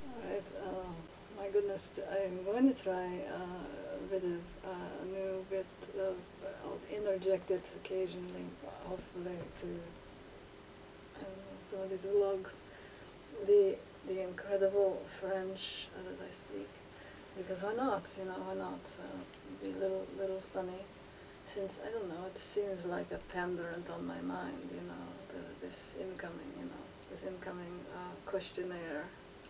Alright, my goodness, I'm going to try a bit of a new bit of, I'll interject it occasionally, hopefully, to some of these vlogs, the the incredible French that I speak, because why not, why not be a little funny, since, I don't know, it seems like a pendant on my mind, this incoming questionnaire.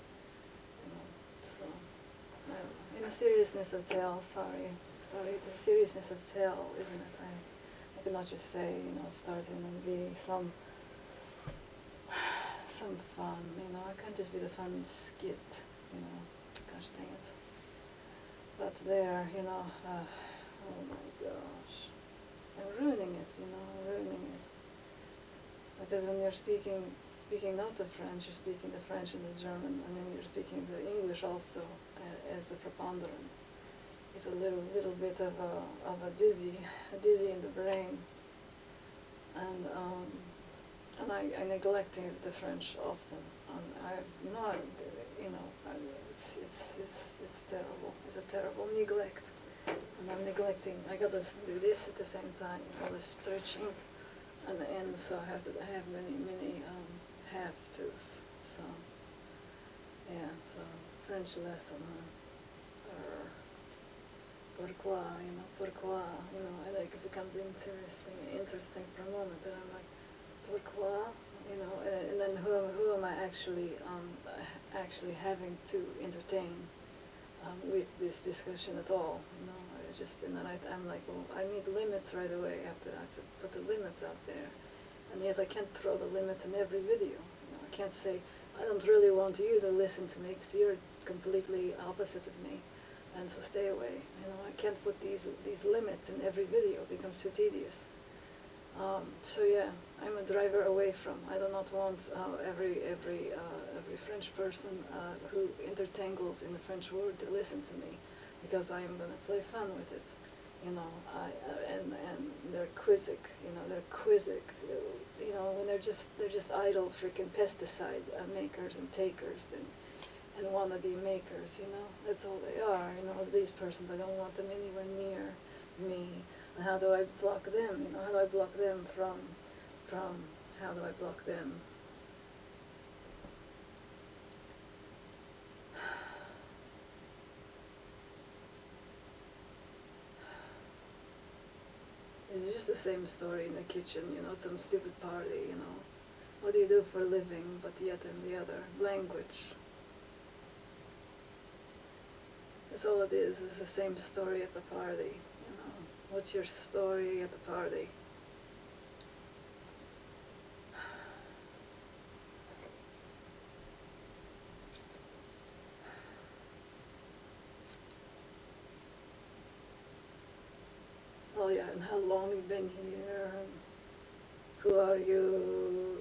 So, I don't know. In the seriousness of tale, sorry, the seriousness of tale, isn't it? I cannot just say, starting and be some fun, I can't just be the fun skit, gosh dang it. But there, oh my gosh, I'm ruining it, I'm ruining it. Because when you're speaking not the French, you're speaking the French and the German, and then you're speaking the English also as a preponderance. It's a little bit of a dizzy in the brain, and I neglect the French often. I've not, it's terrible. It's a terrible neglect, and I'm neglecting. I gotta do this at the same time, all the stretching. And so I have many have tos. So yeah, so French lesson, or pourquoi, pourquoi, and like it becomes interesting for a moment, and I'm like, pourquoi, and then who am I actually having to entertain with this discussion at all, and then I'm like, well, I need limits right away. I have to put the limits out there, and yet I can't throw the limits in every video. I can't say, I don't really want you to listen to me because you're completely opposite of me, and so stay away. I can't put these limits in every video. It becomes too tedious. So yeah, I'm a driver away from. I do not want every French person who intertangles in the French word to listen to me, because I am going to play fun with it. And they're quizzic. They're quizzic. When they're just idle freaking pesticide makers and takers and wannabe makers. That's all they are. These persons, I don't want them anywhere near me. And how do I block them? How do I block them from, how do I block them? It's just the same story in the kitchen, some stupid party, What do you do for a living? But yet and the other. Language. That's all it is. It's the same story at the party, What's your story at the party? Oh yeah, and how long you've been here, and who are you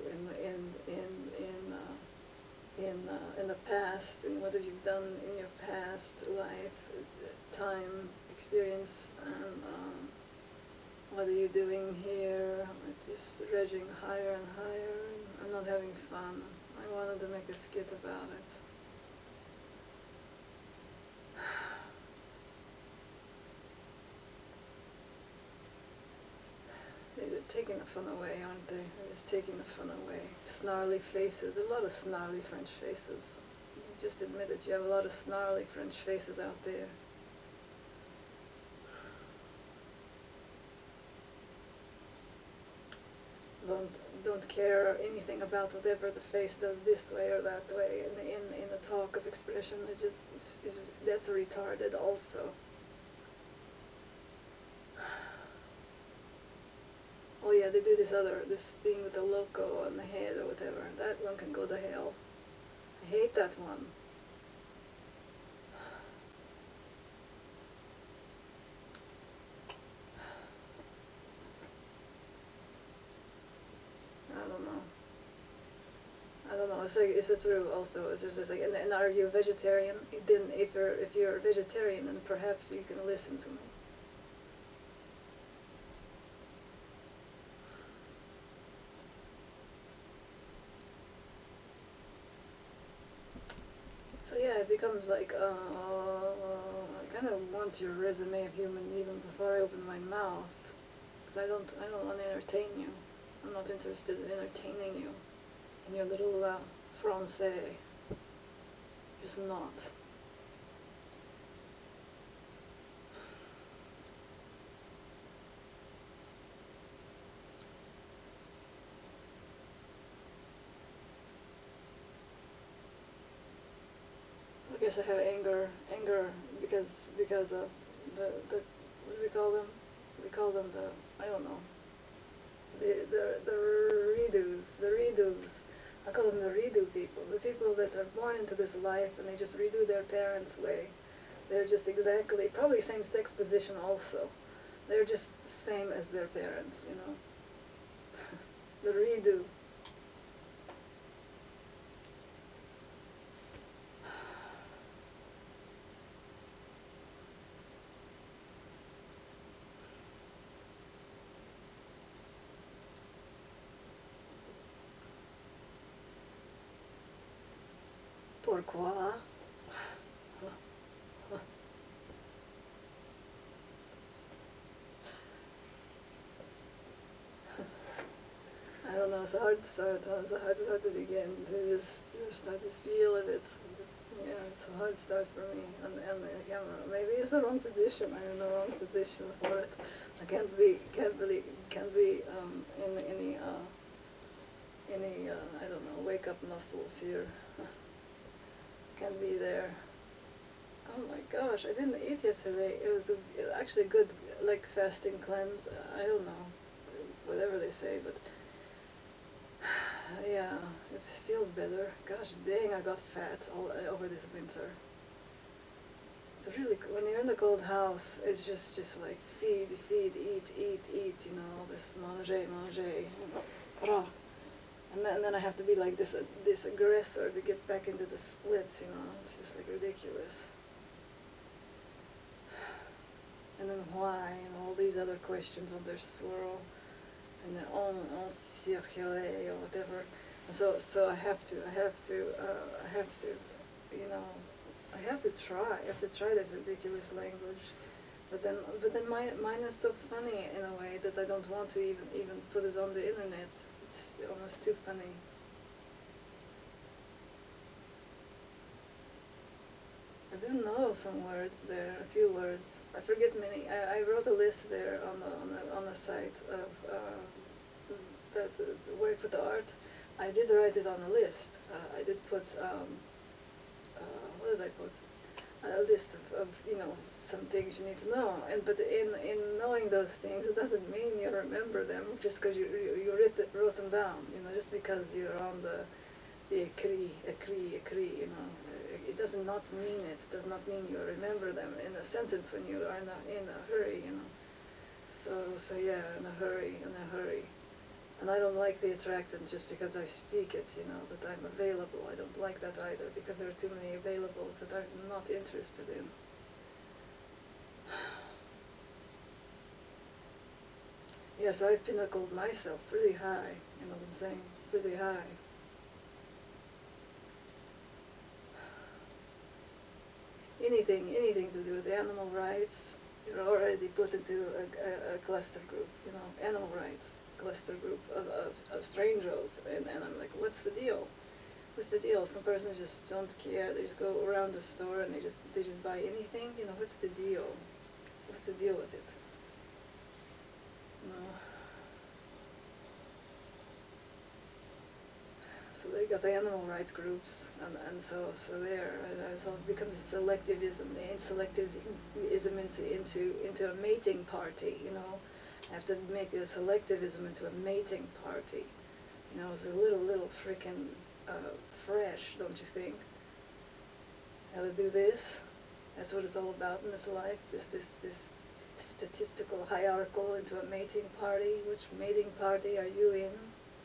in the past, and what have you done in your past life, time, experience, and what are you doing here? It's just dredging higher and higher, and I'm not having fun. I wanted to make a skit about it. They're taking the fun away, aren't they? They're just taking the fun away. Snarly faces. A lot of snarly French faces. You just admit it. You have a lot of snarly French faces out there. Don't care anything about whatever the face does this way or that way in the talk of expression. It just that's retarded also. Oh yeah, they do this thing with the loco on the head or whatever. That one can go to hell. I hate that one. I don't know. I don't know. It's like, is it true also? It's just like, and are you a vegetarian? Then if you're a vegetarian, then perhaps you can listen to me. So yeah, it becomes like, I kind of want your resume of human even before I open my mouth, because I don't want to entertain you. I'm not interested in entertaining you in your little français. Just not. I guess I have anger because of the what do we call them? We call them the, I don't know, the redos. I call them the redo people, the people that are born into this life and they just redo their parents' way. They're just exactly, probably same sex position also. They're just the same as their parents, you know. The redo. Pourquoi? I don't know, it's hard to start, it's hard to begin, to just start this feel of it. Yeah, it's a hard start for me on the camera. Maybe it's the wrong position, I'm in the wrong position for it. I can't be in any, I don't know, wake up muscles here. Can't be there. Oh my gosh, I didn't eat yesterday. It was actually a good, like, fasting cleanse. I don't know, whatever they say, but yeah, it feels better. Gosh dang, I got fat all over this winter. It's really, when you're in the cold house, it's just like feed, eat, you know, all this manger, rah. And then I have to be like this aggressor to get back into the splits, you know. It's just like ridiculous. And then why, and all these other questions on their swirl, and then on circuler or whatever. And so I have to, you know, I have to try this ridiculous language. But then mine is so funny in a way that I don't want to even put it on the internet. It's almost too funny. I do know some words there, a few words. I forget many. I wrote a list there on the site of where I put the art. I did write it on a list. I did put what did I put? A list of you know, some things you need to know. But in knowing those things, it doesn't mean you remember them just because you wrote them down. You know, just because you're on the écrit, you know. It does not mean it. It does not mean you remember them in a sentence when you are in a hurry, you know. So yeah, in a hurry. And I don't like the attractant just because I speak it, you know, that I'm available. I don't like that either, because there are too many availables that I'm not interested in. Yeah, so I've pinnacled myself pretty high, you know what I'm saying? Pretty high. Anything to do with animal rights, you're already put into a cluster group, you know, animal rights cluster group of strangers, and I'm like, what's the deal? What's the deal? Some persons just don't care. They just go around the store and they just buy anything. You know, what's the deal? What's the deal with it? You know. So they got the animal rights groups, and so there, so it becomes a selectivism. They ain't selectivism into a mating party. You know, I have to make a selectivism into a mating party. You know, it's a little freaking fresh, don't you think? How to do this? That's what it's all about in this life. This statistical hierarchical into a mating party. Which mating party are you in?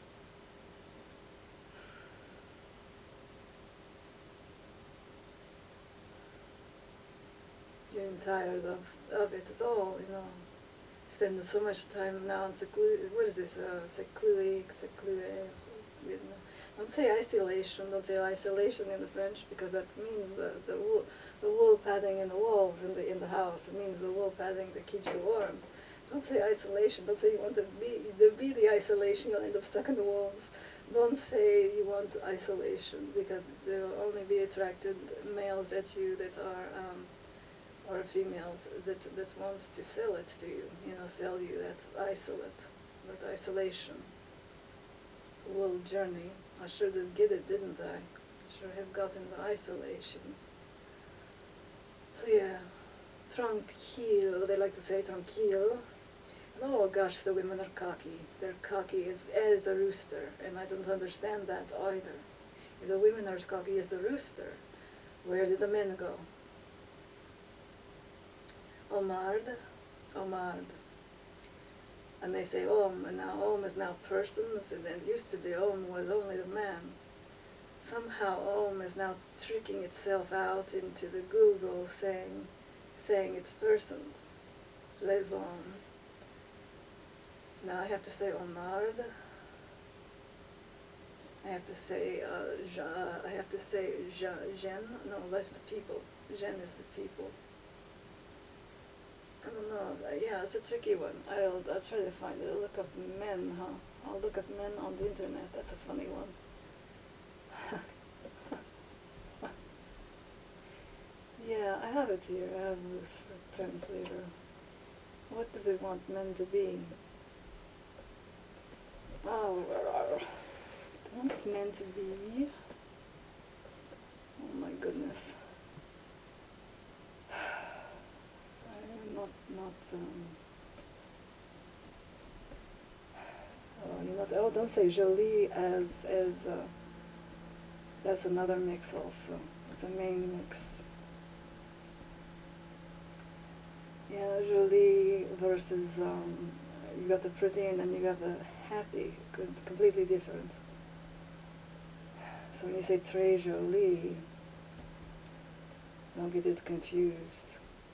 Getting tired of it at all, you know. Spending so much time now on what is this, seclude, Don't say isolation. Don't say isolation in the French, because that means the wool padding in the walls in the house. It means the wool padding that keeps you warm. Don't say isolation. Don't say you want to be the isolation. You'll end up stuck in the walls. Don't say you want isolation, because there will only be attracted males at you that are or females that wants to sell it to you. You know, sell you that isolation. Wool journey. I sure did get it, didn't I? Sure have gotten the isolations. So yeah, tranquille. They like to say tranquille. And oh gosh, the women are cocky. They're cocky as a rooster, and I don't understand that either. If the women are as cocky as the rooster, where did the men go? Omard, Omard. And they say Om, and now Om is now persons, and it used to be Om was only the man. Somehow Om is now tricking itself out into the Google saying it's persons. Les hommes. Now I have to say Omard. I have to say Jean. No, that's the people. Jean is the people. I don't know. Yeah, it's a tricky one. I'll try to find it. I'll look up men, huh? I'll look up men on the internet. That's a funny one. Yeah, I have it here. I have this translator. What does it want men to be? Oh, it wants men to be. Oh my goodness. Oh, don't say jolie that's another mix also. It's a main mix. Yeah, jolie versus, you got the pretty and then you got the happy, completely different. So when you say très jolie, don't get it confused.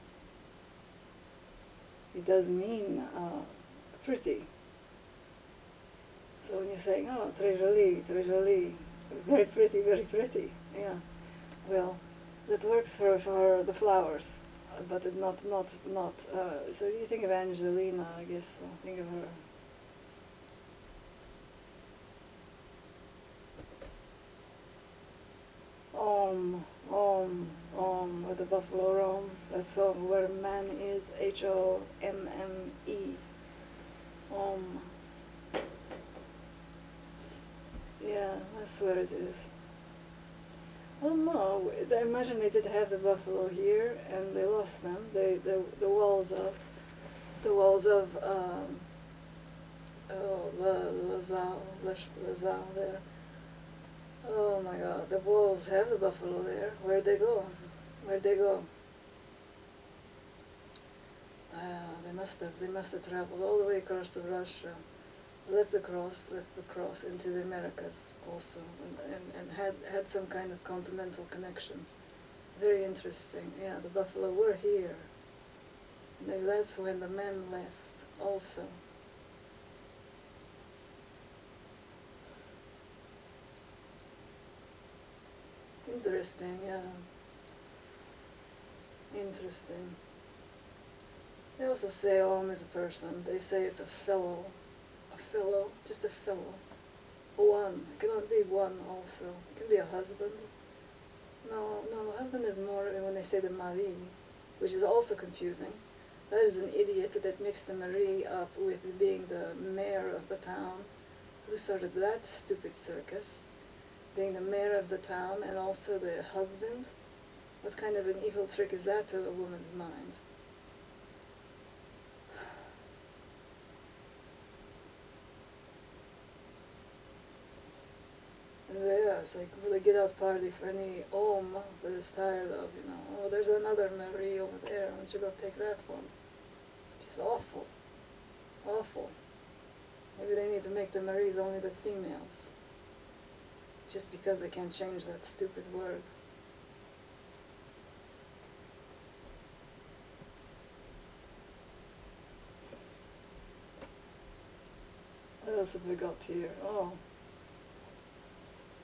It does mean pretty. So when you're saying, oh, très jolie, very pretty, yeah. Well, that works for the flowers, but it not. So you think of Angelina, I guess. So think of her. Om, with the buffalo roam. That's where man is. Homme. Om. Yeah, that's where it is. I don't know. I imagine they did have the buffalo here, and they lost them. The walls of Lazao there. Oh my God, the wolves have the buffalo there. Where'd they go? Where'd they go? They must have traveled all the way across to Russia, left across into the Americas also, and had some kind of continental connection. Very interesting. Yeah, the buffalo were here. Maybe that's when the men left also. Interesting, yeah. Interesting. They also say Om is a person. They say it's a fellow, just a fellow. One. It cannot be one also. It can be a husband. No, husband is more when they say the mari, which is also confusing. That is an idiot that mixed the mari up with being the mayor of the town. Who started that stupid circus? Being the mayor of the town and also the husband? What kind of an evil trick is that to a woman's mind? Yeah, it's like for the get out party for any Om that is tired of, oh, there's another Marie over there, why don't you go take that one? Just awful. Awful. Maybe they need to make the Maries only the females. Just because they can't change that stupid word. What else have we got here? Oh.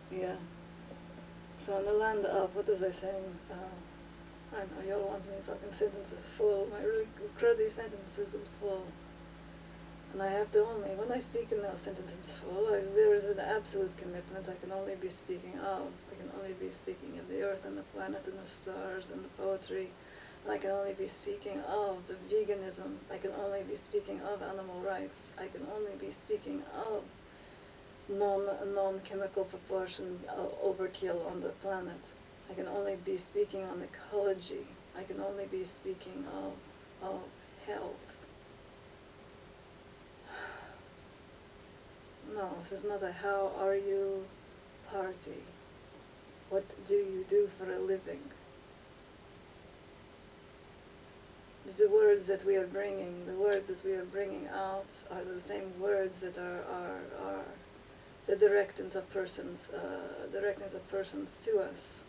Yeah. So on the land up, what was I saying? I know you all want me talking sentences full. My really cruddy sentences are full. And I have to only, when I speak in those sentences full, there is an absolute commitment. I can only be speaking of. I can only be speaking of the earth and the planet and the stars and the poetry. And I can only be speaking of the veganism. I can only be speaking of animal rights. I can only be speaking of non-chemical proportion overkill on the planet. I can only be speaking on ecology. I can only be speaking of health. No, this is not a how are you party. What do you do for a living? The words that we are bringing, the words that we are bringing out are the same words that are the directant of persons to us,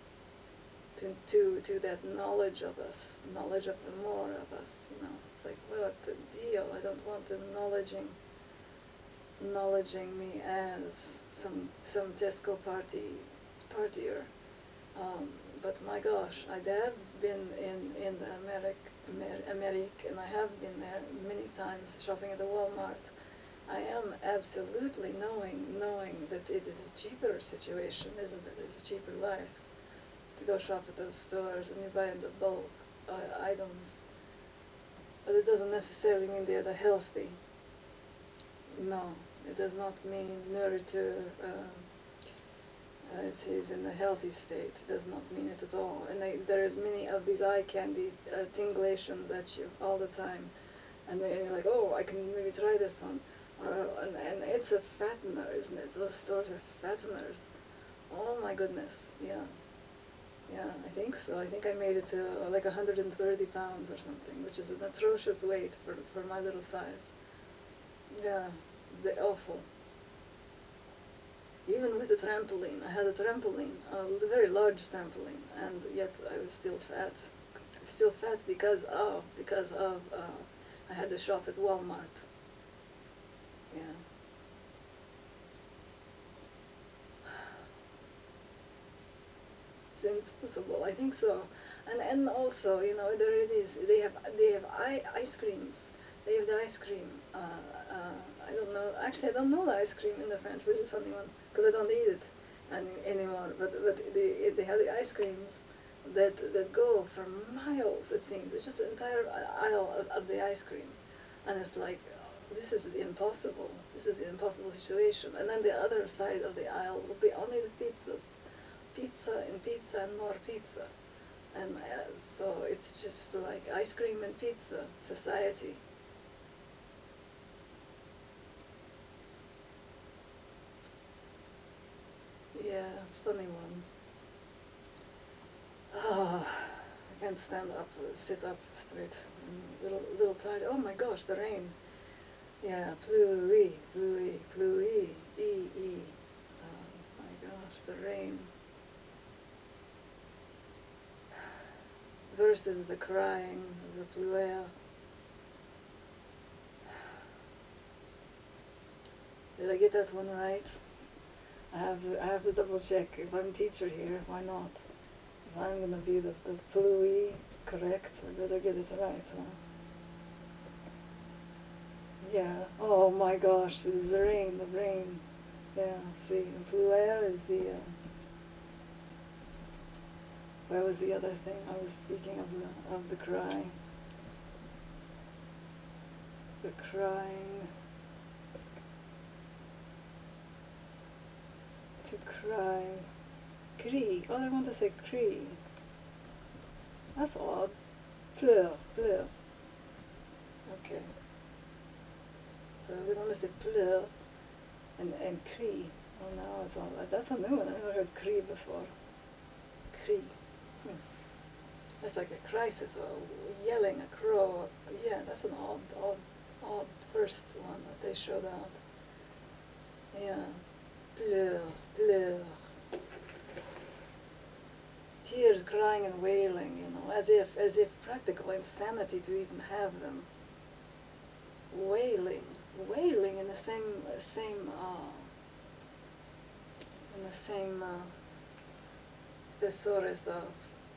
to that knowledge of us, knowledge of the more of us. You know, it's like, what the deal? I don't want them acknowledging me as some Tesco partier. But my gosh, I have been in the America, and I have been there many times shopping at the Walmart. I am absolutely knowing that it is a cheaper situation, isn't it? It's a cheaper life to go shop at those stores and you buy in the bulk items. But it doesn't necessarily mean they're the healthy. No, it does not mean nourriture is in a healthy state. It does not mean it at all. And there is many of these eye candy tinglations at you all the time. And you're like, oh, I can maybe try this one. And it's a fattener, isn't it? Those stores are fatteners. Oh my goodness, yeah. Yeah, I think so. I think I made it to like 130 pounds or something, which is an atrocious weight for my little size. Yeah, awful. Even with the trampoline, I had a trampoline, a very large trampoline, and yet I was still fat. I was still fat because of I had to shop at Walmart. Yeah. It's impossible. I think so. And also, you know, there it is. They have ice creams. They have the ice cream. I don't know. Actually, I don't know the ice cream in the French. Which is funny one because I don't eat it anymore. But they have the ice creams that go for miles. It seems it's just an entire aisle of the ice cream, and it's like, this is impossible. This is the impossible situation. And then the other side of the aisle will be only the pizzas. Pizza and more pizza. And so it's just like ice cream and pizza society. Yeah, funny one. Oh, I can't stand up, sit up straight. I'm a little tired. Oh my gosh, the rain. Yeah, pluie. Oh my gosh, the rain. Versus the crying of the pluie. Did I get that one right? I have to double check. If I'm teacher here, why not? If I'm gonna be the pluie correct, I better get it right, huh? Yeah. Oh my gosh, it's the rain, the rain. Yeah, see, and pluie is the, where was the other thing? I was speaking of the cry. The crying. To cry. Cri. Oh, I want to say cri. That's odd. Pleur. Okay. So we want to say pleur and cri. Oh no, it's all that's a new one. I never heard cri before. Cri. That's like a crisis, or yelling, a crow. Yeah, that's an odd first one that they showed out. Yeah. Pleur. Tears, crying and wailing, you know, as if practical insanity to even have them. Wailing in the same in the same thesaurus of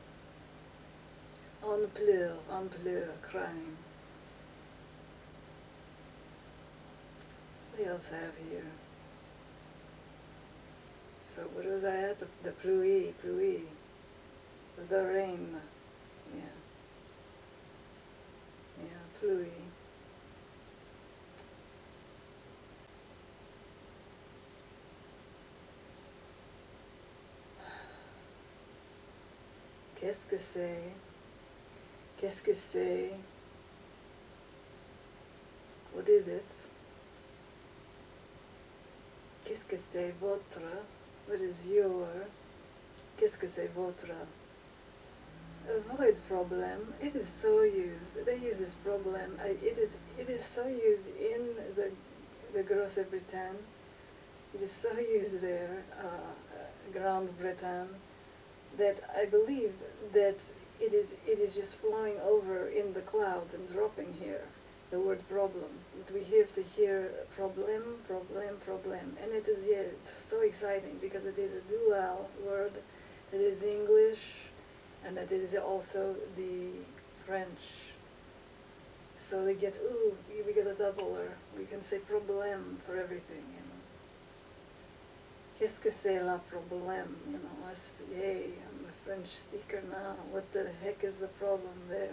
on pleure, crying. What else I have here? So what was I at? The pluie, the rain. Yeah. Yeah, pluie. Qu'est-ce que c'est? Qu'est-ce que c'est? What is it? Qu'est-ce que c'est votre? What is your? Qu'est-ce que c'est votre? Avoid problem. It is so used. They use this problem. It is so used in the Grosse Bretagne. It is so used there, Grande Bretagne, that I believe that it is just flowing over in the clouds and dropping here. The word problem. We have to hear problem, and it is so exciting because it is a dual word. It is English, and it is also the French. So we get we get a doubler. We can say problem for everything, you know. Qu'est-ce que c'est la problème? You know, yay, I'm a French speaker now. What the heck is the problem there?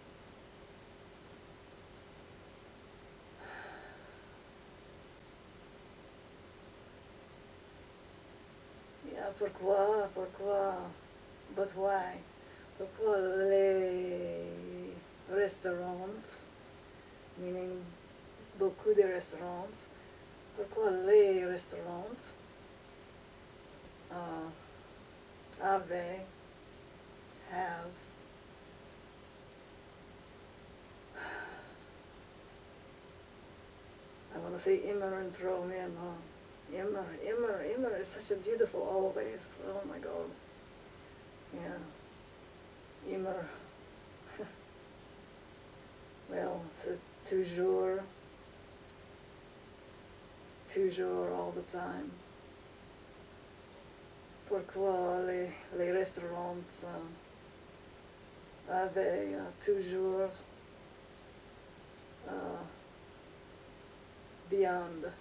Yeah, pourquoi, but why? Pourquoi les restaurants, meaning beaucoup de restaurants, pourquoi les restaurants have, I want to say immer and throw in, immer is such a beautiful always, oh my God, yeah, immer, well, c'est toujours all the time. Pourquoi les restaurants avaient toujours viande,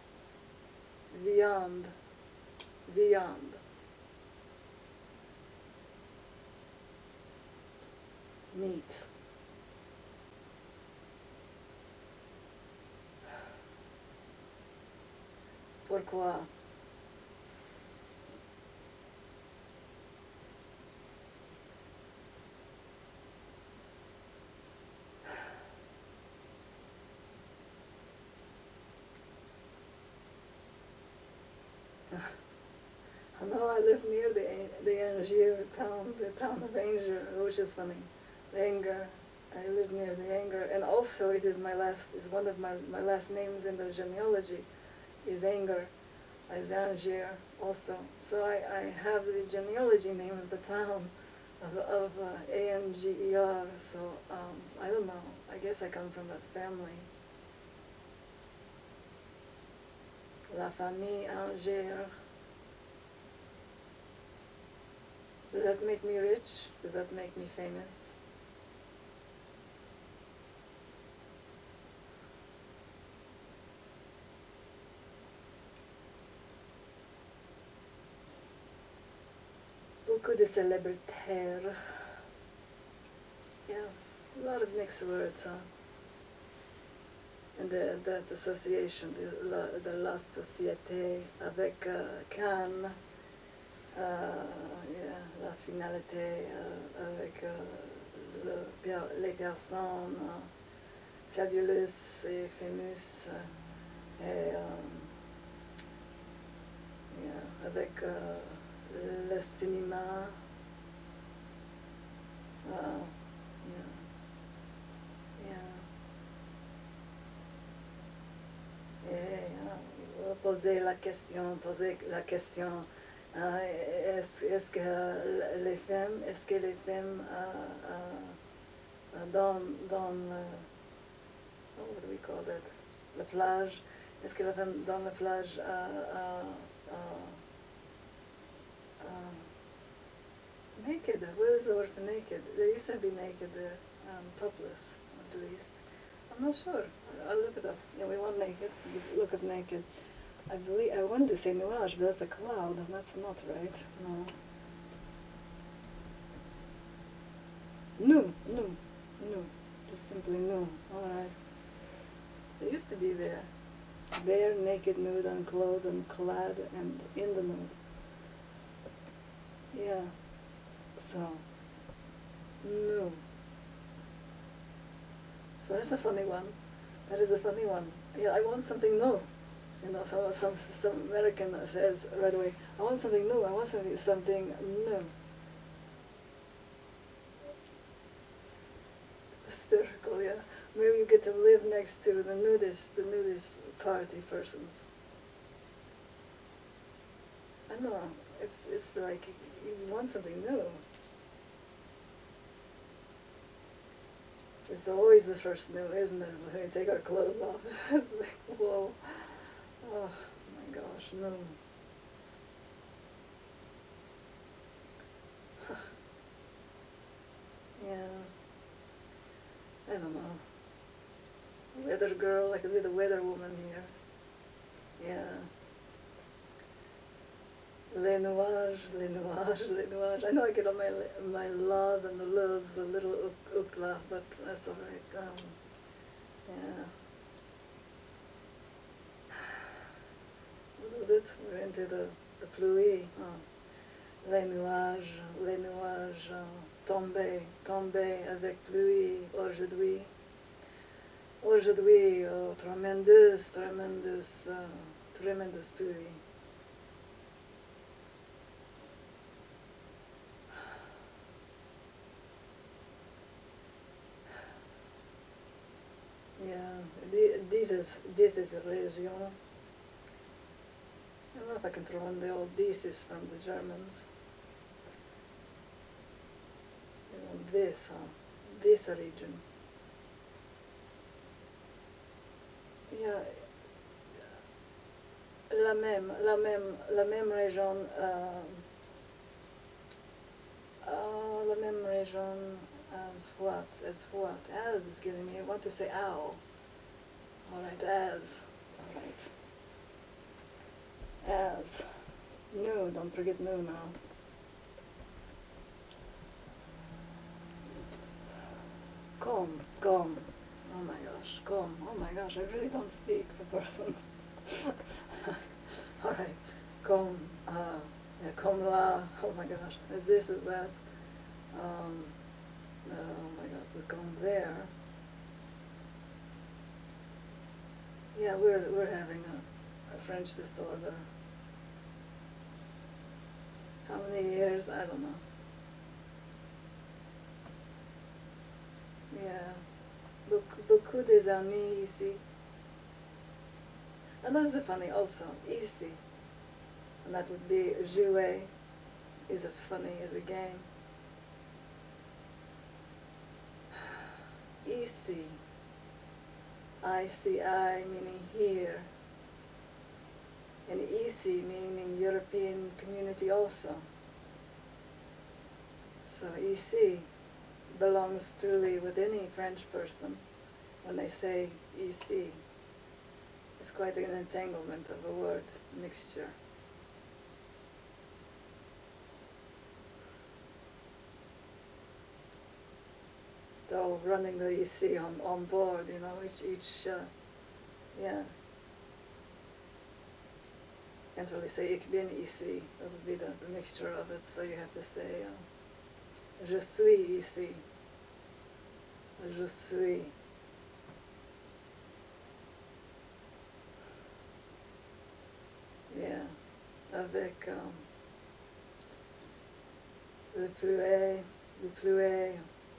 meat. Pourquoi? No, I live near the Angers town, the town of Angers, which is funny. Anger. I live near the Anger, and also it is one of my last names in the genealogy, is Anger, as Angers also. So I have the genealogy name of the town of Anger. So I don't know. I guess I come from that family. La famille Angers. Does that make me rich? Does that make me famous? Beaucoup de célibataires. Yeah, a lot of mixed words, huh? And that association, de la société avec Cannes, yeah, la finalité avec les personnes fabulous et famous, et yeah, avec le cinéma, yeah, yeah. Et poser la question, est-ce que les femmes dans what do we call that? La plage, est-ce que la femme dans la plage naked. What is the word for naked? They used to be naked there, topless at least. I'm not sure. I'll look it up. Yeah, we want naked. You look up naked. I believe I wanted to say nuage, but that's a cloud. That's not right. No. No, no, no. Just simply no. All right. They used to be there. Bare, naked, nude, unclothed, and clad, and in the nude. Yeah. So, no. So that's a funny one. That is a funny one. Yeah, I want something new. You know, some American says right away, I want something new. I want something new. Hysterical, yeah. Maybe you get to live next to the nudist party persons. I know. It's like you want something new. It's always the first new, isn't it? When we take our clothes off, it's like, whoa. Oh my gosh, no. Yeah. I don't know. Weather girl, I could be the weather woman here. Yeah. Les nuages, les nuages, les nuages. I know I get on my laws and the laws a little ukla, but that's all right. Yeah. What was it? We're into the pluie. Les nuages tombaient, tombaient avec pluie aujourd'hui. Aujourd'hui, oh, tremendous, tremendous, tremendous pluie. Yeah, this is a region. I don't know if I can throw in the old this is from the Germans. You know, this, this region. Yeah, la même région, la même région as what? As what? As is giving me, I want to say ow. Alright, as. Alright. As. No, don't forget no now. Come, come. Oh my gosh, come. Oh my gosh, I really don't speak to persons. Alright, come, yeah, come la. Oh my gosh, is this, is that? Oh my gosh, the come there. Yeah, we're having a French disorder. How many years? I don't know. Yeah. Beaucoup des amis ici. And that's funny also, ici. And that would be jouer is a funny, is a game. Ici. ICI meaning here. And EC meaning European community also. So EC belongs truly with any French person when they say EC. It's quite an entanglement of a word mixture. Though running the EC on board, you know, each yeah. Can't really say ik ben ici. That would be the mixture of it. So you have to say je suis ici. Je suis. Yeah. Avec le pluie.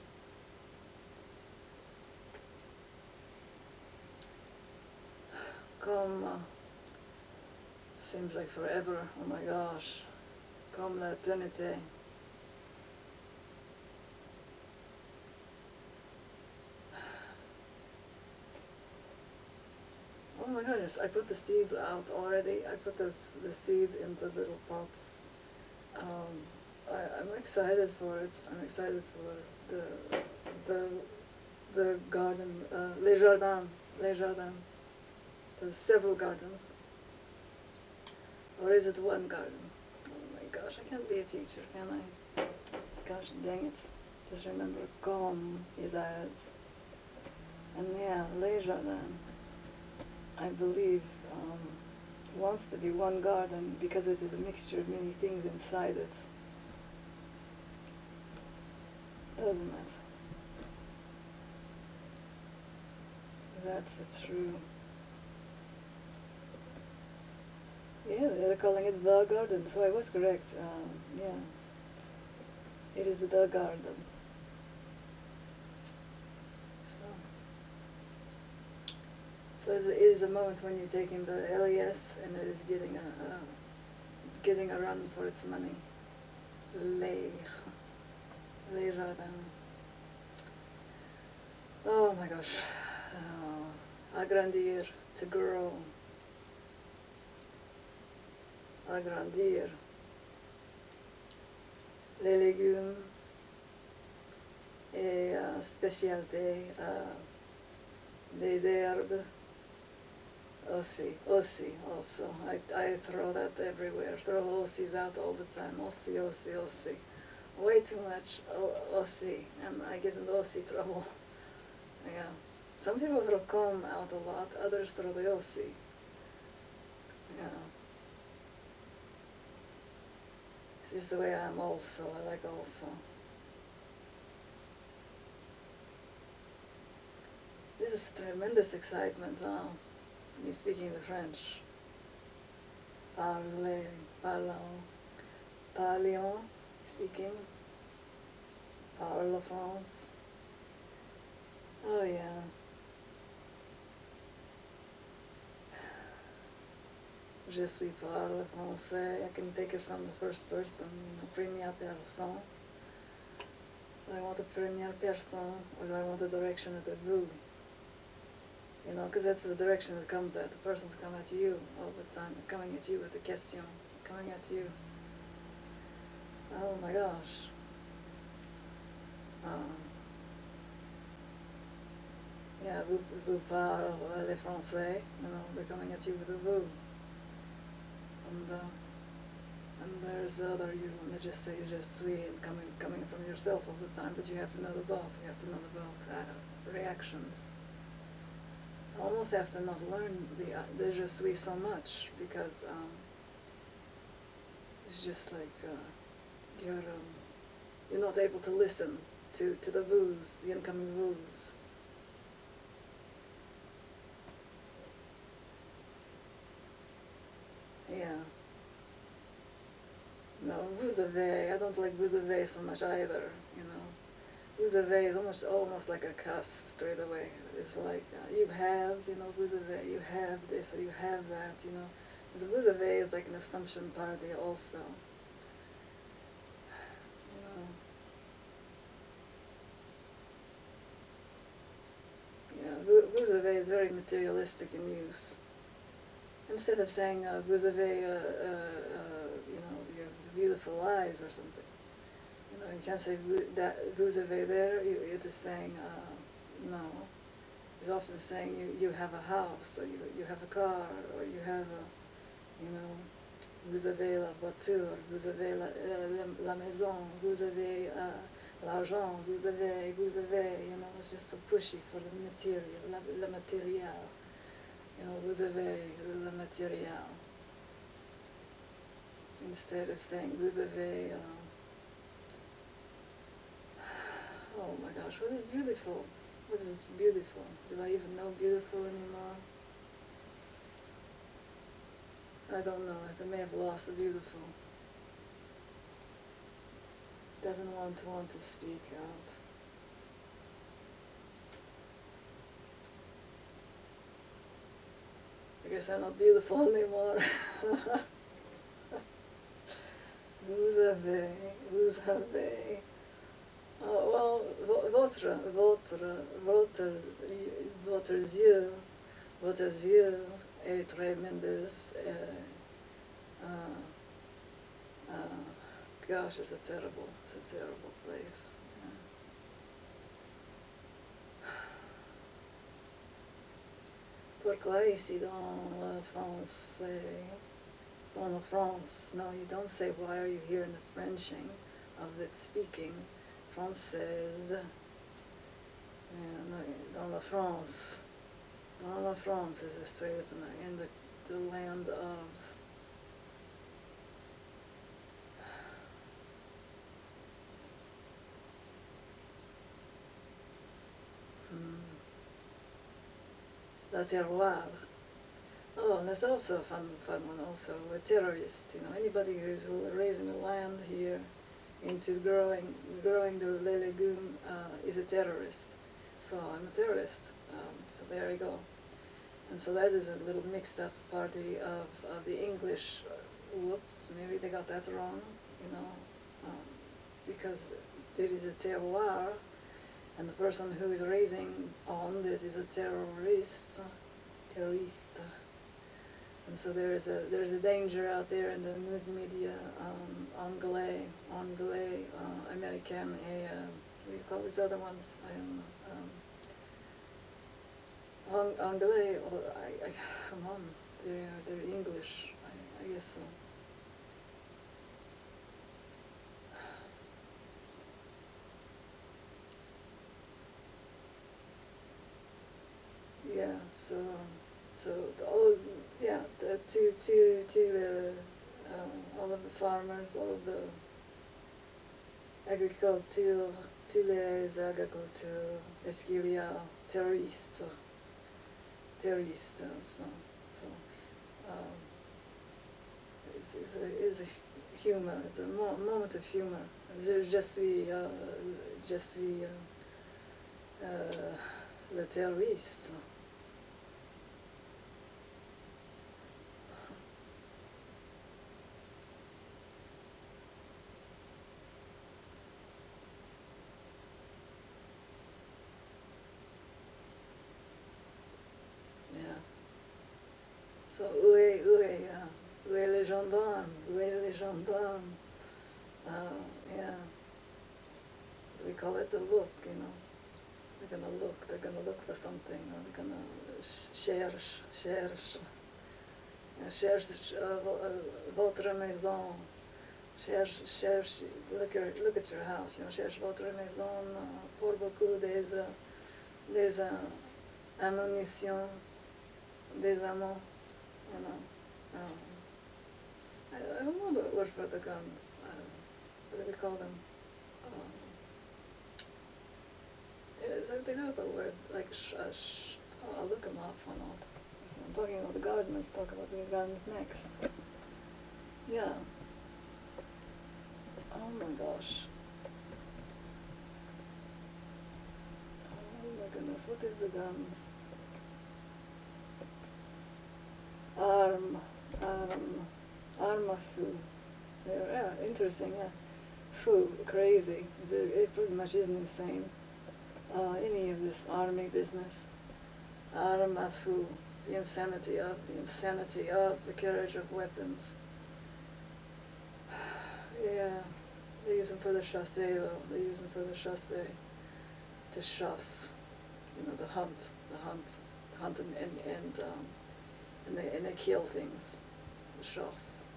Comme seems like forever. Oh my gosh. Comme l'éternité. Oh my goodness, I put the seeds out already. I put the seeds into little pots. I'm excited for it. I'm excited for the the garden, les jardins. There's several gardens, or is it one garden? Oh my gosh, I can't be a teacher, can I? Gosh dang it! Just remember comme is as. And yeah, les jardins, I believe, wants to be one garden because it is a mixture of many things inside it. Doesn't it? That's true. Yeah, they're calling it the garden, so I was correct. Yeah, it is the garden. So, so it is a moment when you're taking the LES and it is getting a run for its money. Les, les jardins. Oh my gosh. Agrandir, to grow. Agrandir. Les légumes et spécialité des herbes. Also. I throw that everywhere. Throw Aussies out all the time. Aussie. Way too much Aussie, and I get into Aussie trouble. Yeah. Some people throw com out a lot, others throw the Aussie. Yeah. It's just the way I am also. I like also. This is tremendous excitement, me speaking the French. Parlions, speaking. Parle France. Oh yeah. Je suis parle français. I can take it from the first person, première personne. Do I want a première personne, or do I want a direction at the vous? Because that's the direction it comes at. The person's coming at you all the time, coming at you with a question, coming at you. Oh my gosh. Yeah, vous parlez les français, they're coming at you with a vous. And there's the other you, and they just say je suis, and coming from yourself all the time, but you have to know the both. You have to know the both reactions. I almost have to not learn the je suis so much, because it's just like you're not able to listen to the vous, the incoming vous. Yeah. No, vous avez, I don't vous avez so much either, Vous avez is almost like a cuss straight away. It's like, you have, vous avez, you have this or you have that, The vous avez is like an assumption party also. Yeah, vous avez is very materialistic in use. Instead of saying vous avez, you have the beautiful eyes or something. You can't say that vous avez there. You're just saying no. It's often saying you have a house, or you have a car, or you have vous avez la voiture, vous avez la maison, vous avez l'argent, vous avez, it's just so pushy for the material, le matériel. Vous avez le matériel. Instead of saying vous avez, oh my gosh, what is beautiful? What is beautiful? Do I even know beautiful anymore? I don't know. I may have lost the beautiful. Doesn't want to speak out. I guess I'm not beautiful anymore. Vous avez. Oh, well, votre yeux est tremendous. gosh, it's a terrible place. Pourquoi ici dans la France, dans la France, no, you don't say why are you here in the Frenching of it speaking française. Dans la France. Dans la France is straight up in the land of la terroir. Oh, and there's also a fun one also, a terrorist, you know, anybody who's raising the land here into growing the legume is a terrorist. So I'm a terrorist, so there you go. And so that is a little mixed up party of the English, whoops, maybe they got that wrong, you know, because there is a terroir, and the person who is raising on this is a terrorist. And so there is a danger out there in the news media, anglais, American, what do you call these other ones? I don't know. Anglais, come on, they're English, I guess so. Yeah, so all of the farmers, all of the agriculture, tous les agriculteurs, est-ce qu'il y a terroristes, it's a humor, it's a moment of humor. Je suis le terroriste. Yeah. So où est les gendarmes? Où est les gendarmes? Yeah. We call it the look, you know. They're gonna look for something, or they're gonna cherche, votre maison, cherche, look at your house, you know, cherche votre maison pour beaucoup des ammunitions, des amants, you know. I don't know the word for the guns. What do we call them? They have a word like I'll look them up, why not? I'm talking about the garden, let's talk about the gardens next. Yeah. Oh my gosh. Oh my goodness, what is the guns? Arme à feu. Yeah, interesting, yeah. Foo, crazy. It pretty much is insane. Any of this army business. Arme à feu. The insanity of the carriage of weapons. Yeah, they use them for the chasse though. They use them for the chasse. To chasse. You know, the hunt and they kill things. The chasse.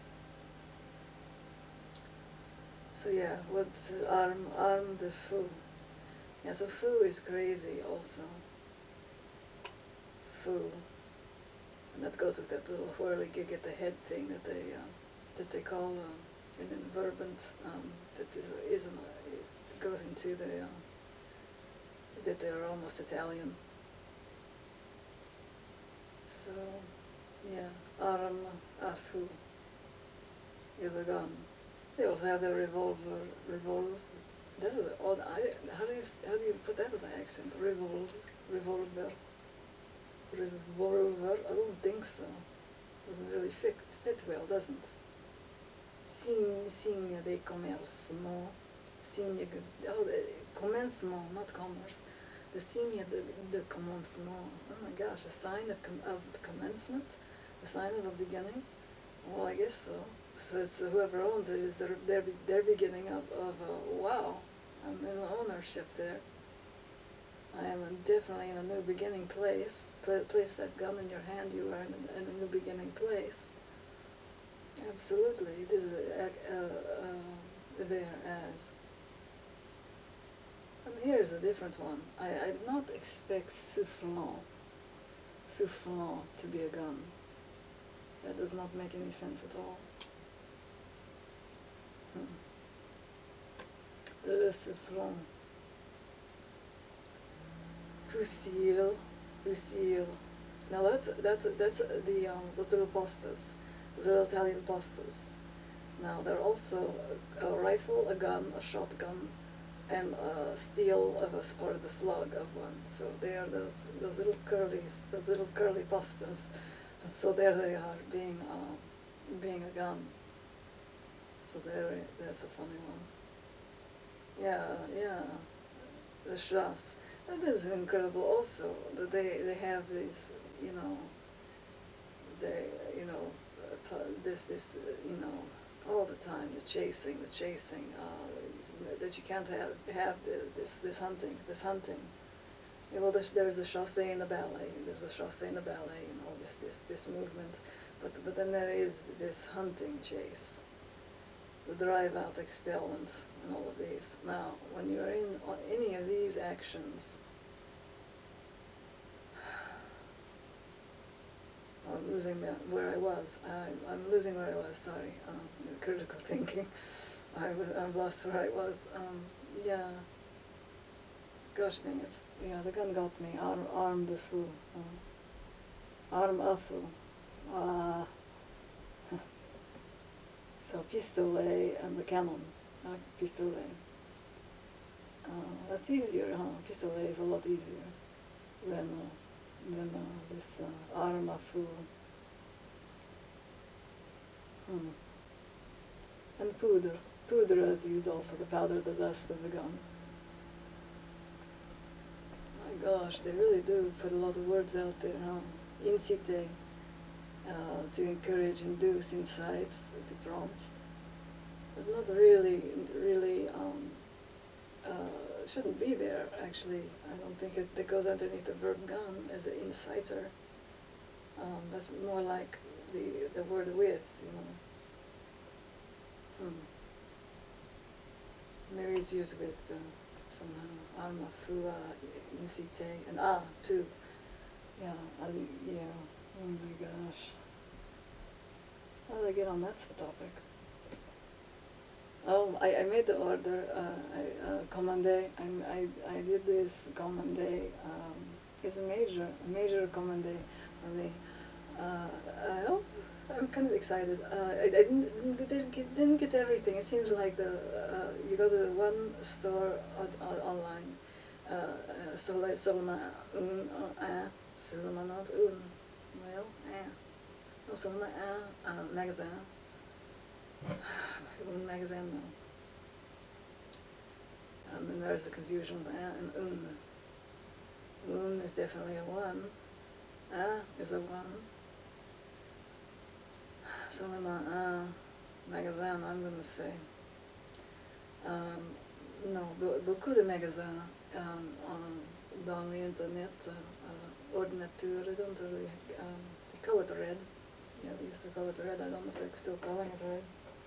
So yeah, what's arme de feu? Yeah, so feu is crazy also. Feu. And that goes with that little whirligig at the head thing that they call an inverbant that it goes into that they're almost Italian. So yeah, arme à feu is a gun. They also have the revolver. This is odd. How do you put that with an accent? Revolver. I don't think so. Doesn't really fit well, doesn't? Signe de commencement. Commencement, not commerce. The signe de commencement. Oh my gosh, a sign of commencement? A sign of a beginning? Well, I guess so. So it's whoever owns it is their beginning of wow, I'm in ownership there. I am definitely in a new beginning place. Place that gun in your hand, you are in a new beginning place. Absolutely, it is there as. And here's a different one. I did not expect soufflant to be a gun. That does not make any sense at all. Le soufflant. Fusil. Now that's the those little posters, those little Italian posters. Now they're also a rifle, a gun, a shotgun, and a steel of or the slug of one. So they are those little curly posters, and so there they are being a gun. So that's a funny one. Yeah, the shots. That is incredible also, that they have these, you know, they, you know, this, you know, all the time, the chasing, that you can't have this hunting. Yeah, well, there's a chasse in the ballet, you know, this movement, but then there is this hunting chase, the drive out, expellment, and all of these. Now, when you're in any of these actions, I'm losing where I was. I'm losing where I was. Sorry, critical thinking. I've lost where I was. Yeah. Gosh dang it. Yeah, the gun got me. Arm de fou. Arm à feu. Uh, so pistolet and the cannon. Pistolet. That's easier, huh? Pistolet is a lot easier than this arm à feu. And poudre. Poudre is also the powder, the dust of the gun. My gosh, they really do put a lot of words out there, huh? Incite, to encourage, induce, incite, to prompt. But not really, shouldn't be there, actually. I don't think it goes underneath the verb gun as an inciter. That's more like the word with, you know. Maybe it's used with somehow. Arma, fua, incite, and too. Yeah, yeah. Oh my gosh. How did I get on that topic? Oh, I made the order. Commandé. I did this commandé. It's a major commandé for me. Well, I'm kind of excited. I didn't get everything. It seems like you go to the one store online. Seulement not un. Well, no, seulement un magasin. Un magasin, no. And then there's the confusion with and un. Un is definitely a one. Is a one. Seulement un magasin, I'm going to say. Non, beaucoup de magasins dans l'internet, ordinateur, I don't really, they call it red. Yeah, they used to call it red. I don't know if they're still calling it red.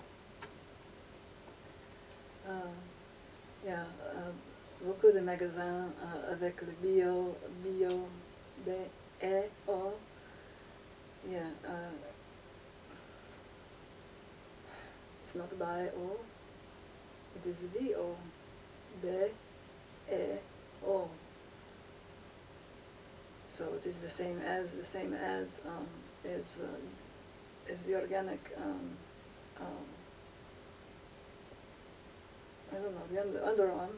Yeah, beaucoup de magasins avec le bio, B-E-O. Yeah, it's not bio, it is B-O, B-E-O. So it is the same as is the organic. I don't know, the underarm.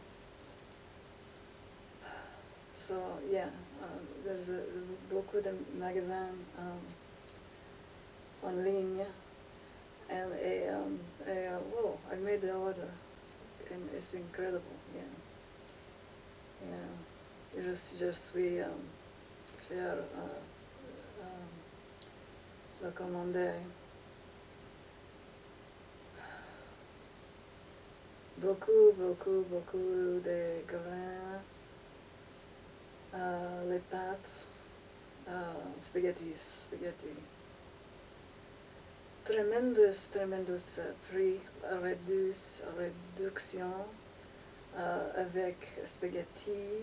So yeah, there's beaucoup de magasins en ligne, and whoa, I made the order, and it's incredible. Yeah. Je suis faire le commander. beaucoup de grains, les pâtes, spaghetti. Tremendous prix, réduction avec spaghetti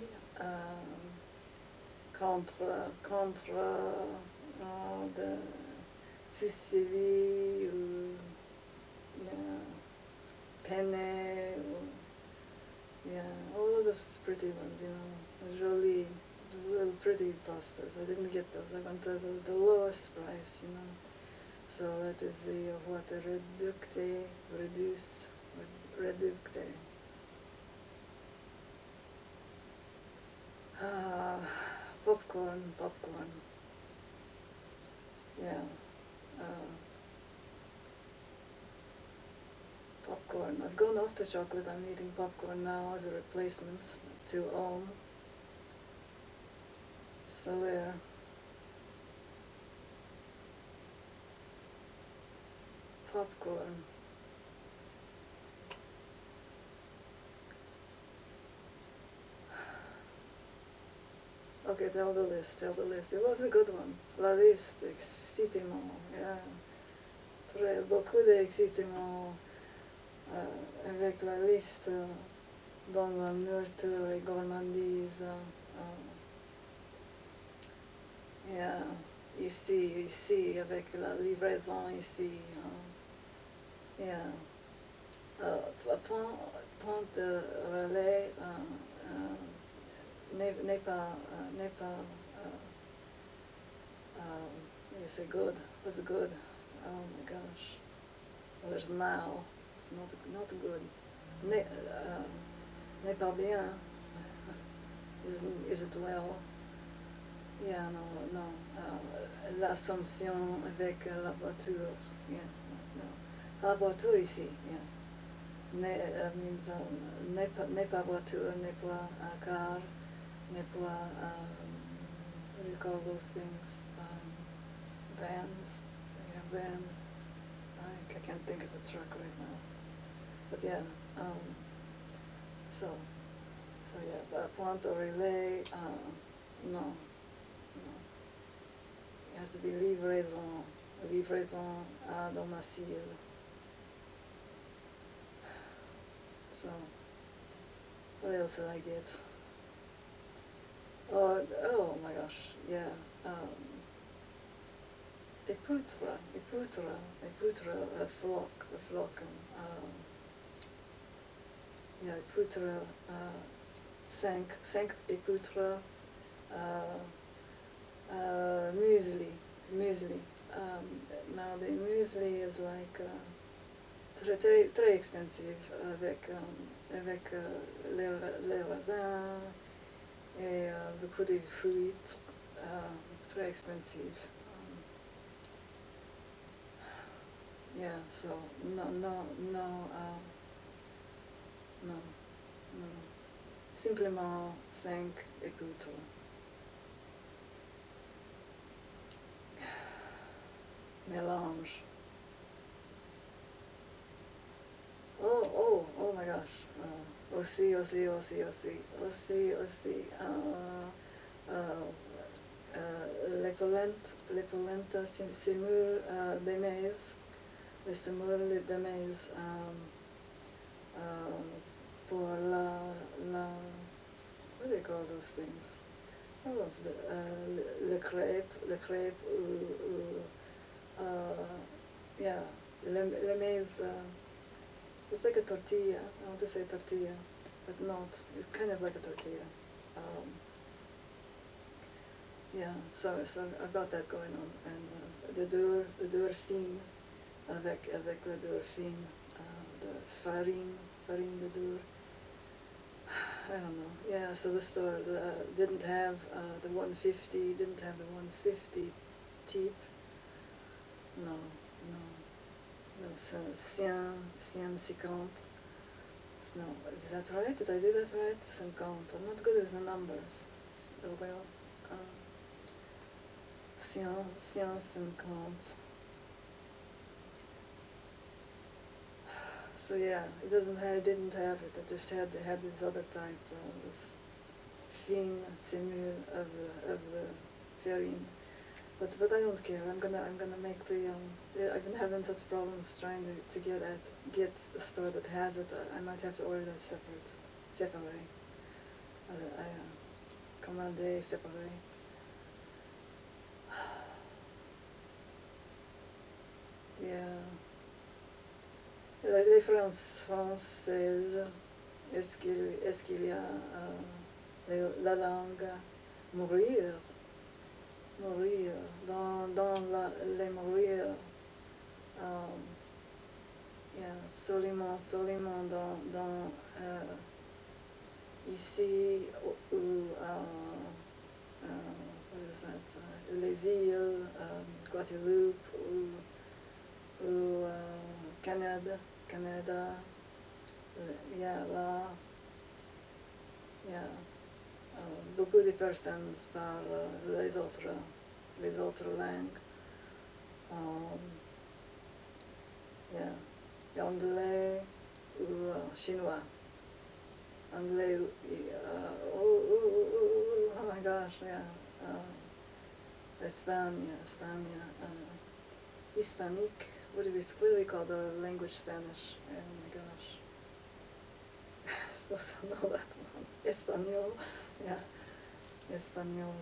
contre the fusilli ou yeah, penne, yeah, all of those pretty ones, you know, jolly, real pretty pastas. I didn't get those. I went to the lowest price, you know. So that is the what reducte. Ah, popcorn. Yeah. Uh, Popcorn. I've gone off the chocolate. I'm eating popcorn now as a replacement to Om. So there. Popcorn. Okay, tell the list. It was a good one. La liste, excitement. Yeah. Très beaucoup d'excitement avec la liste dans la nourriture et gourmandise. Yeah. Ici, avec la livraison ici. Yeah. Point de relais n'est pas you say good, was good. Oh my gosh. Well, there's mal. It's not good. N'est pas bien. Is it well? Yeah, no. L'assomption avec la voiture. Yeah, no. La voiture ici, yeah. Means n'est pas voiture, n'est pas car, n'est pas, what do you call those things? Vans. Yeah, vans. I can't think of a truck right now. But yeah, so yeah, point au relais, no. It has to be livraison à domicile. So, what else did I get? Oh my gosh, yeah. Époutre, flock. Yeah, époutre, cinq époutres, muesli. Now the muesli is like très expensive avec les raisins et beaucoup de fruits, très expensive. Yeah, so no. Simplement 5 époutres. Mélange. Oh my gosh. Aussi. Les polenta semoule de maize. Les semoule de maize pour what do they call those things? Oh, le crêpe ou yeah, le maize. It's like a tortilla. I want to say tortilla, but not. It's kind of like a tortilla. Yeah, so I've got that going on, and the beurre fine, avec le beurre fine, the farine de beurre. I don't know. Yeah, so the store didn't have the 150, tip. No, 150. No, is that right? Did I do that right? 50. I'm not good with the numbers. So, well, 150. So yeah, it doesn't have, it didn't have it. It just had this other type, this fin simul of the farine. But I don't care. I'm gonna make the I've been having such problems trying to get a store that has it. I might have to order that separately. Commandé separé. Yeah. La différence française, est-ce qu'il y a la langue mourir, mourir, dans les mourir, yeah, seulement dans ici ou what is that, les îles, Guadeloupe ou Canada, yeah, là, yeah. Beaucoup de personnes parlent les autres langues. Yeah, anglais ou chinois. Anglais, oh my gosh, yeah. España, Hispanic. What do we call the language Spanish? Oh my gosh. I'm supposed to know that one. Espanol, yeah. Espanol.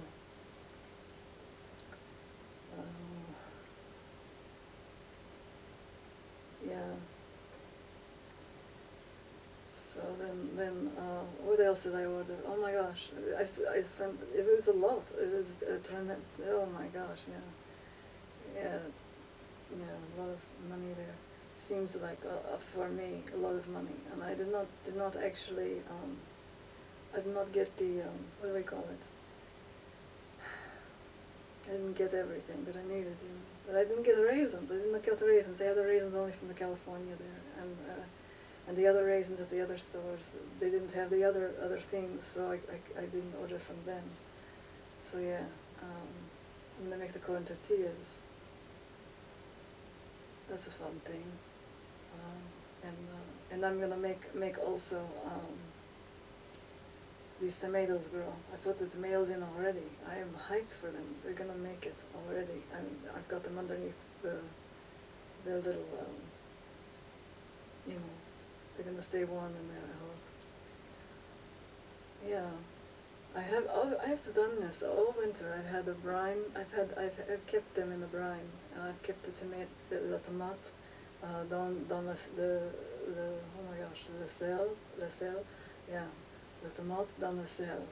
Yeah. So then what else did I order? Oh my gosh, I spent, it was a lot. It was a tremendous, oh my gosh, yeah. Yeah, yeah, a lot of money there. Seems like, for me, a lot of money. And I did not actually, I did not get the, what do we call it? I didn't get everything that I needed, you know. But I didn't get raisins. I didn't get raisins. I had the raisins only from the California there. And the other raisins at the other stores, they didn't have the other things, so I didn't order from them. So yeah, I'm gonna make the corn tortillas. That's a fun thing. And I'm gonna make also these tomatoes grow. I put the tomatoes in already. I am hyped for them. They're gonna make it already. I've got them underneath their little, you know, they're gonna stay warm in there, I hope. Yeah, I've done this all winter. I've had the brine. I've kept them in the brine. I've kept the tomate, dans oh my gosh, le sel, yeah, the tomate dans le sel,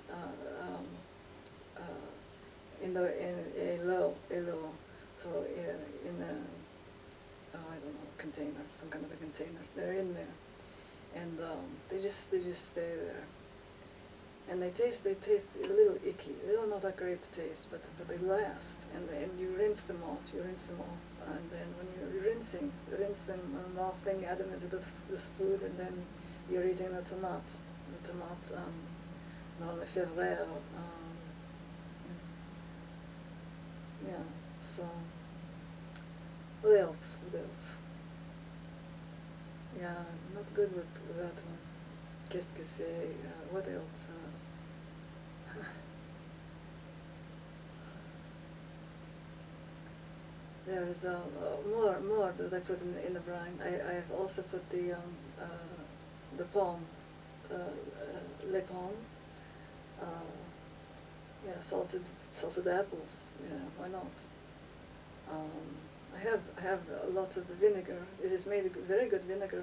in a low, so in a, oh, I don't know, container, some kind of a container. They're in there, and they just stay there. And they taste a little icky. They're not that great to taste, but they last. And you rinse them off. And then when you're rinse them off, then you add them into this food, and then you're eating the tomate. Dans le février. Yeah. So what else? Yeah, not good with that one. Qu'est-ce que c'est? What else? There's more that I put in the brine. I've also put the palm, les pommes, yeah, salted apples. Yeah, why not? I have lots of the vinegar. It is made a very good vinegar.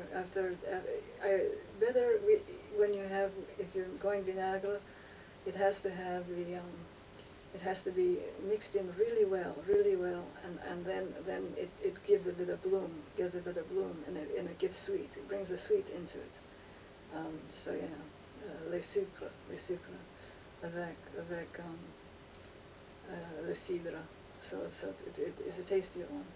When you have, if you're going vinaigrette, it has to have the it has to be mixed in really well, and then it gives a bit of bloom, and it gets sweet. It brings the sweet into it. So yeah, les sucres, avec le cidre. So it is a tastier one.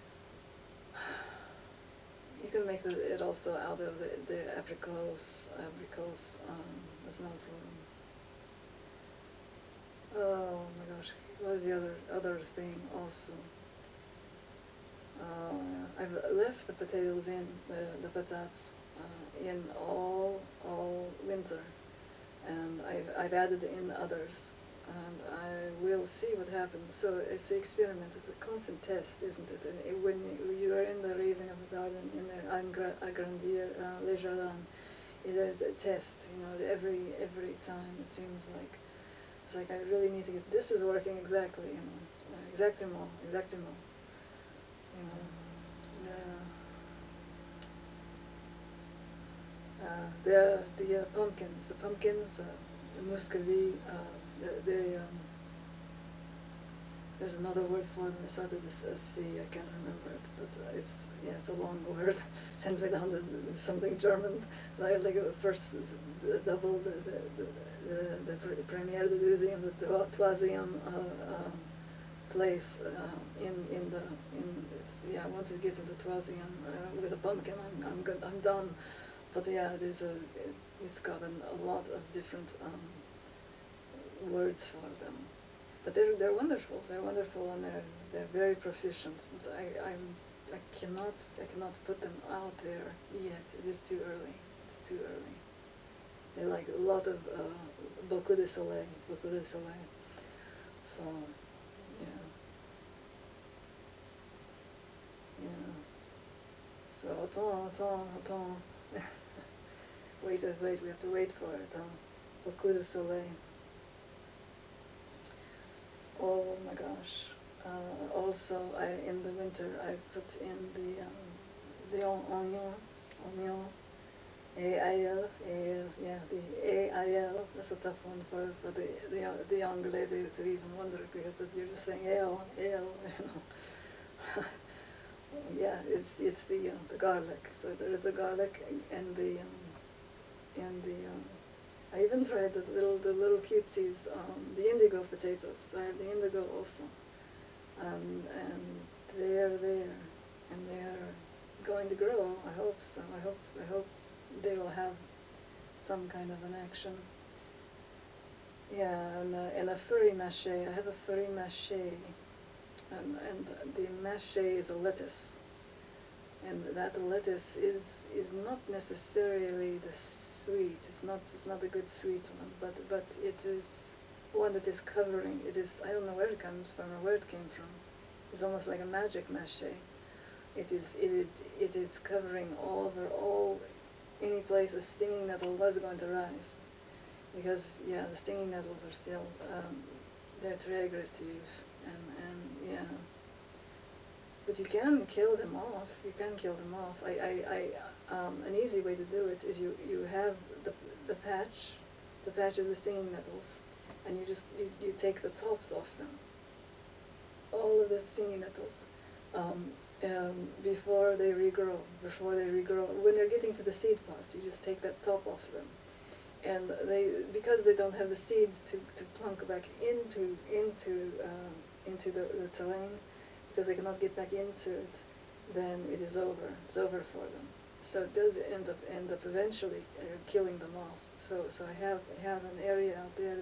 You can make it also out of the apricots. That's another problem. Oh my gosh, what was the other thing also? I've left the potatoes in, the patatas, in all winter, and I've added in others, and I will see what happens. So it's an experiment, it's a constant test, isn't it? And when you are in the raising of a garden, in the agrandir le jardin, it is a test, you know, every time it seems like, it's like I really need to get, this is working exactly, you know, exactimo, you know, the pumpkins, the muscovy, there's another word for them. It starts with a C. I can't remember it, but it's a long word. Sends me down to something German. Like first double the premiere, the deuxième, the troisième place once it gets into troisième with a pumpkin, I'm good. I'm done. But yeah, it's got a lot of different words for them. But they're wonderful. They're wonderful, and they're very proficient. But I cannot put them out there yet. It is too early. It's too early. They like a lot of beaucoup de soleil. So yeah. So attends. wait. We have to wait for it. Beaucoup de soleil. Oh my gosh! Also, in the winter I put in the onion, AIL, the AIL. That's a tough one for the Anglais to even wonder, because you're just saying ale, you know. Yeah, it's the garlic. So there is the garlic and the I even tried the little cutesies, the indigo potatoes. So I have the indigo also, and they are there, and they are going to grow. I hope so. I hope they will have some kind of an action. Yeah, and a furry mâché. I have a furry mâché, and the mâché is a lettuce, and that lettuce is not necessarily the sweet. It's not a good sweet one, but it is one that is covering. It is, I don't know where it comes from or where it came from. It's almost like a magic mâché. It is covering all any place a stinging nettle was going to rise, because the stinging nettles are still they're très aggressive, and yeah. But you can kill them off. An easy way to do it is you have the patch of the stinging nettles, and you take the tops off them. All of the stinging nettles, before they regrow. When they're getting to the seed part, you just take that top off them, and because they don't have the seeds to plunk back into the terrain, because they cannot get back into it, then it is over. It's over for them. So it does end up eventually killing them off. So I have an area out there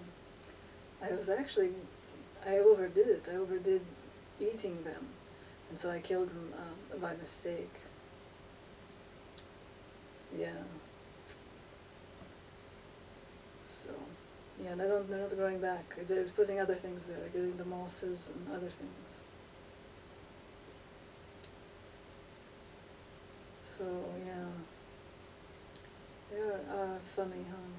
that I overdid it. I overdid eating them, and so I killed them by mistake. Yeah. So yeah, they're not growing back. They're putting other things there, getting the mosses and other things. So yeah, they're funny, huh?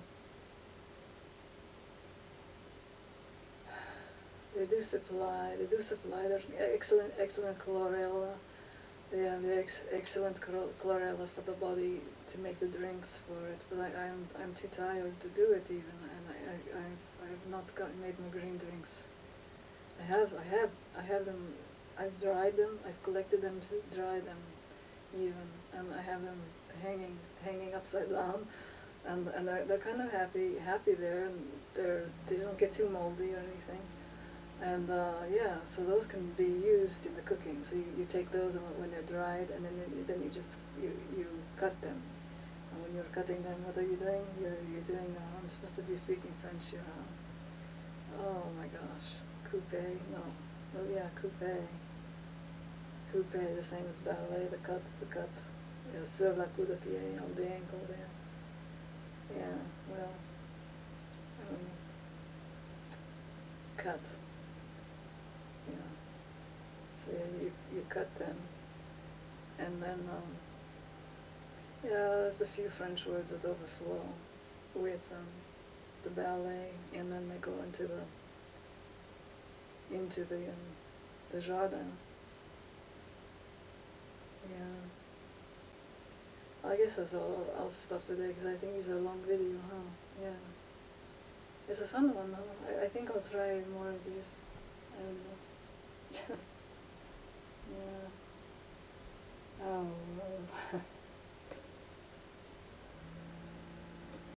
They do supply. There's excellent chlorella. They have the excellent chlorella for the body to make the drinks for it. But I'm too tired to do it even, and I've not made my green drinks. I have them. I've dried them. I've collected them to dry them, even, and I have them hanging upside down, and they're kind of happy there, and they don't get too moldy or anything. And so those can be used in the cooking. So you take those when they're dried, and then you cut them. And when you're cutting them, what are you doing? You're doing. I'm supposed to be speaking French here. Oh my gosh, coupe? No, oh yeah, coupe. coupe, the same as ballet, the cut, sur la coup de pied, on the ankle there. Yeah, well, cut, yeah. So yeah, you cut them, and then, yeah, there's a few French words that overflow with the ballet, and then they go into the jardin. Yeah. I guess that's all I'll stop today because I think it's a long video, huh? Yeah. It's a fun one, though. I think I'll try more of these. I don't know. Yeah. Oh, well.